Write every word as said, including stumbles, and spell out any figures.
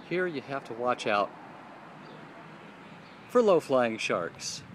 Here you have to watch out for low-flying sharks.